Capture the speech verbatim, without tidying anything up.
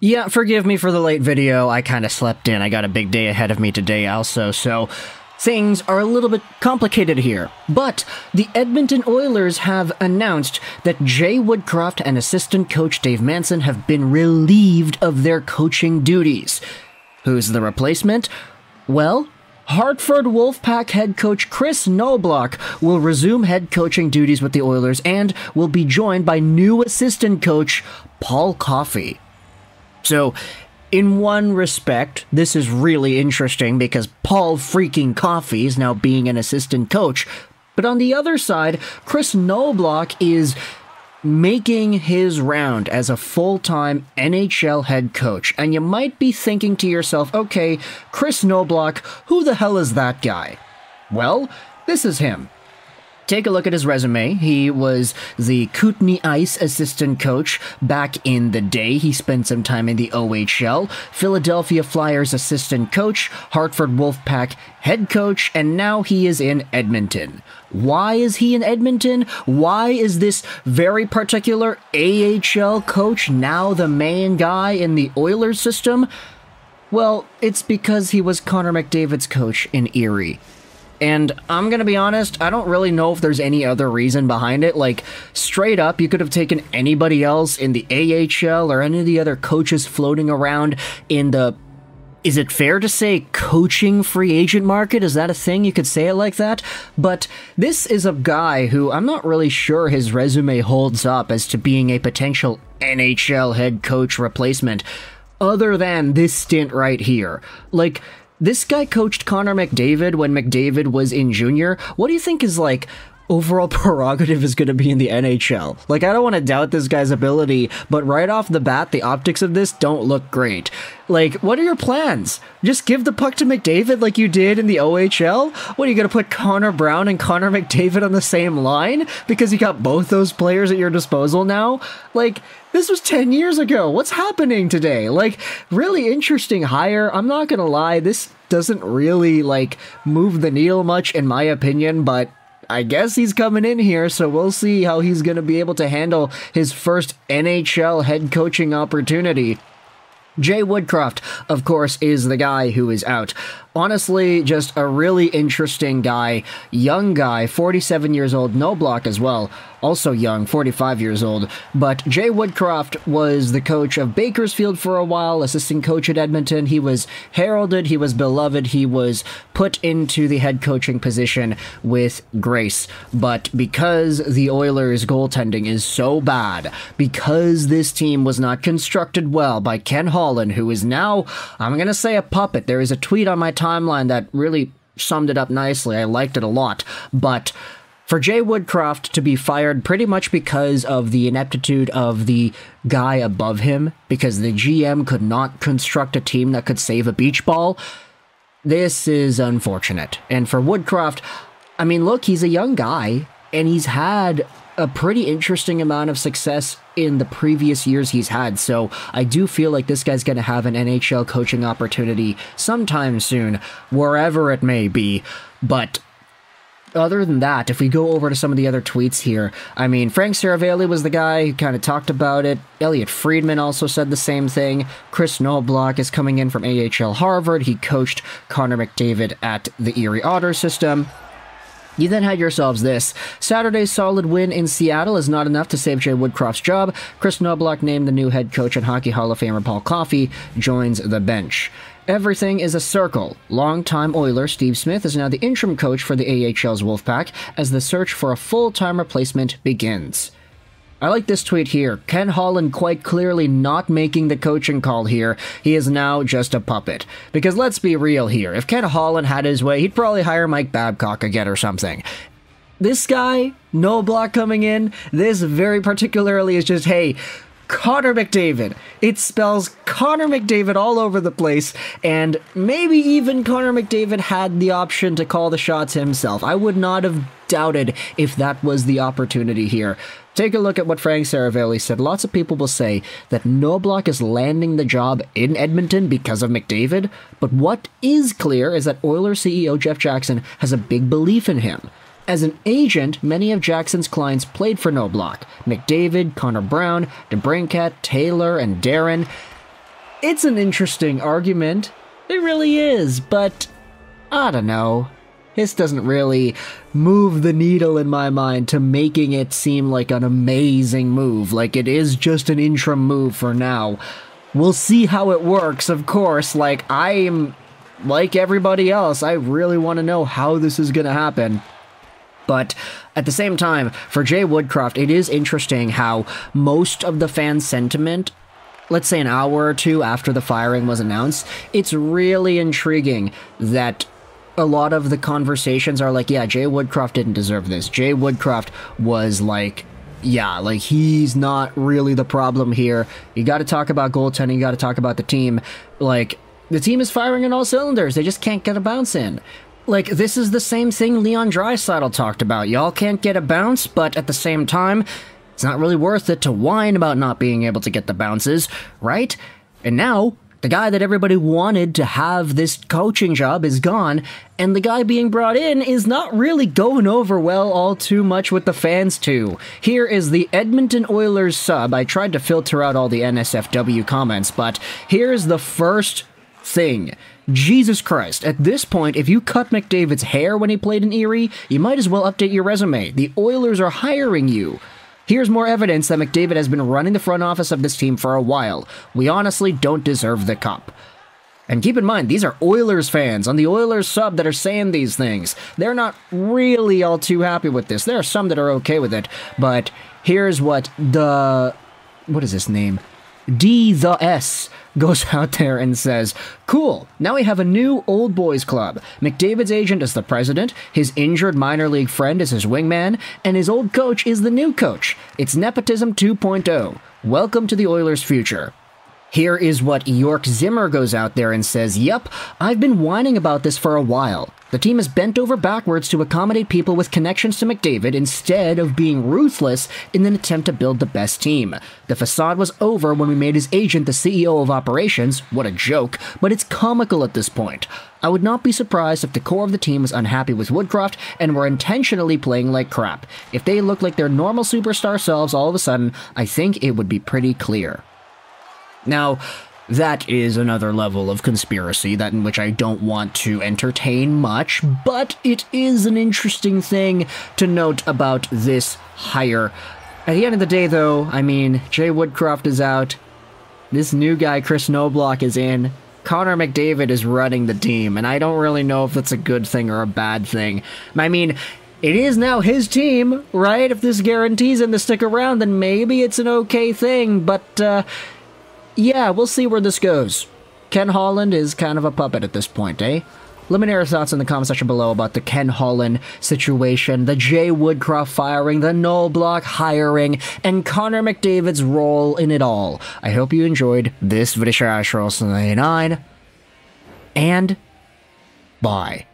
Yeah, forgive me for the late video, I kinda slept in, I got a big day ahead of me today also, so things are a little bit complicated here. But the Edmonton Oilers have announced that Jay Woodcroft and assistant coach Dave Manson have been relieved of their coaching duties. Who's the replacement? Well, Hartford Wolfpack head coach Kris Knoblauch will resume head coaching duties with the Oilers and will be joined by new assistant coach Paul Coffey. So, in one respect, this is really interesting because Paul freaking Coffey is now being an assistant coach. But on the other side, Kris Knoblauch is making his round as a full-time N H L head coach. And you might be thinking to yourself, okay, Kris Knoblauch, who the hell is that guy? Well, this is him. Take a look at his resume. He was the Kootenay Ice assistant coach back in the day. He spent some time in the O H L, Philadelphia Flyers assistant coach, Hartford Wolfpack head coach, and now he is in Edmonton. Why is he in Edmonton? Why is this very particular A H L coach now the main guy in the Oilers system? Well, it's because he was Connor McDavid's coach in Erie. And I'm gonna be honest, I don't really know if there's any other reason behind it. Like, straight up, you could have taken anybody else in the A H L or any of the other coaches floating around in the, is it fair to say, coaching free agent market? Is that a thing? You could say it like that? But this is a guy who I'm not really sure his resume holds up as to being a potential N H L head coach replacement, other than this stint right here. Like, this guy coached Connor McDavid when McDavid was in junior. What do you think his, like, overall prerogative is going to be in the N H L? Like, I don't want to doubt this guy's ability, but right off the bat, the optics of this don't look great. Like, what are your plans? Just give the puck to McDavid like you did in the O H L? What, are you going to put Connor Brown and Connor McDavid on the same line? Because you got both those players at your disposal now? Like, this was ten years ago. What's happening today? Like, really interesting hire. I'm not gonna lie, this doesn't really, like, move the needle much in my opinion, but I guess he's coming in here, so we'll see how he's gonna be able to handle his first N H L head coaching opportunity. Jay Woodcroft, of course, is the guy who is out. Honestly, just a really interesting guy. Young guy, forty-seven years old, Knoblauch as well. Also young, forty-five years old. But Jay Woodcroft was the coach of Bakersfield for a while, assistant coach at Edmonton. He was heralded, he was beloved, he was put into the head coaching position with grace. But because the Oilers' goaltending is so bad, because this team was not constructed well by Ken Holland, who is now, I'm gonna say, a puppet. There is a tweet on my timeline that really summed it up nicely. I liked it a lot. But for Jay Woodcroft to be fired pretty much because of the ineptitude of the guy above him, because the G M could not construct a team that could save a beach ball, this is unfortunate. And for Woodcroft, I mean, look, he's a young guy, and he's had a pretty interesting amount of success in the previous years he's had, so I do feel like this guy's going to have an N H L coaching opportunity sometime soon, wherever it may be. But other than that, if we go over to some of the other tweets here, I mean, Frank Seravalli was the guy who kind of talked about it. Elliot Friedman also said the same thing. Kris Knoblauch is coming in from A H L Harvard. He coached Connor McDavid at the Erie Otter system. You then had yourselves this. Saturday's solid win in Seattle is not enough to save Jay Woodcroft's job. Kris Knoblauch named the new head coach, and Hockey Hall of Famer Paul Coffey joins the bench. Everything is a circle. Longtime Oiler Steve Smith is now the interim coach for the A H L's Wolfpack as the search for a full-time replacement begins. I like this tweet here. Ken Holland quite clearly not making the coaching call here. He is now just a puppet. Because let's be real here. If Ken Holland had his way, he'd probably hire Mike Babcock again or something. This guy, Knoblauch coming in, this very particularly is just, hey, Connor McDavid. It spells Connor McDavid all over the place, and maybe even Connor McDavid had the option to call the shots himself. I would not have doubted if that was the opportunity here. Take a look at what Frank Seravalli said. Lots of people will say that Knoblauch is landing the job in Edmonton because of McDavid, but what is clear is that Oilers C E O Jeff Jackson has a big belief in him. As an agent, many of Jackson's clients played for Knoblauch. McDavid, Connor Brown, DeBrincat, Taylor, and Darren. it's an interesting argument. It really is, but I don't know. This doesn't really move the needle in my mind to making it seem like an amazing move. Like, it is just an interim move for now. We'll see how it works, of course. Like, I am, like everybody else, I really want to know how this is going to happen. But at the same time, for Jay Woodcroft, it is interesting how most of the fan sentiment, let's say an hour or two after the firing was announced, it's really intriguing that a lot of the conversations are like, yeah, Jay Woodcroft didn't deserve this. Jay Woodcroft was like, yeah, like, he's not really the problem here. You got to talk about goaltending, you got to talk about the team. Like, the team is firing on all cylinders, they just can't get a bounce in. Like, this is the same thing Leon Draisaitl talked about. Y'all can't get a bounce, but at the same time, it's not really worth it to whine about not being able to get the bounces, right? And now, the guy that everybody wanted to have this coaching job is gone, and the guy being brought in is not really going over well all too much with the fans too. Here is the Edmonton Oilers sub. I tried to filter out all the N S F W comments, but here's the first thing. Jesus Christ, at this point, if you cut McDavid's hair when he played in Erie, you might as well update your resume. The Oilers are hiring you. Here's more evidence that McDavid has been running the front office of this team for a while. We honestly don't deserve the cup. And keep in mind, these are Oilers fans on the Oilers sub that are saying these things. They're not really all too happy with this. There are some that are okay with it, but here's what the... what is his name? D the S goes out there and says, cool, now we have a new old boys club. McDavid's agent is the president, his injured minor league friend is his wingman, and his old coach is the new coach. It's nepotism two point oh. Welcome to the Oilers' future. Here is what York Zimmer goes out there and says, yep, I've been whining about this for a while. The team is bent over backwards to accommodate people with connections to McDavid instead of being ruthless in an attempt to build the best team. The facade was over when we made his agent the C E O of operations. What a joke, but it's comical at this point. I would not be surprised if the core of the team was unhappy with Woodcroft and were intentionally playing like crap. If they look like their normal superstar selves all of a sudden, I think it would be pretty clear. Now, that is another level of conspiracy, that in which I don't want to entertain much, but it is an interesting thing to note about this hire. At the end of the day, though, I mean, Jay Woodcroft is out, this new guy, Chris Knobloch, is in, Connor McDavid is running the team, and I don't really know if that's a good thing or a bad thing. I mean, it is now his team, right? If this guarantees him to stick around, then maybe it's an okay thing, but, uh... yeah, we'll see where this goes. Ken Holland is kind of a puppet at this point, eh? Let me know your thoughts in the comment section below about the Ken Holland situation, the Jay Woodcroft firing, the Knobloch hiring, and Connor McDavid's role in it all. I hope you enjoyed this video, ninety-nine, and bye.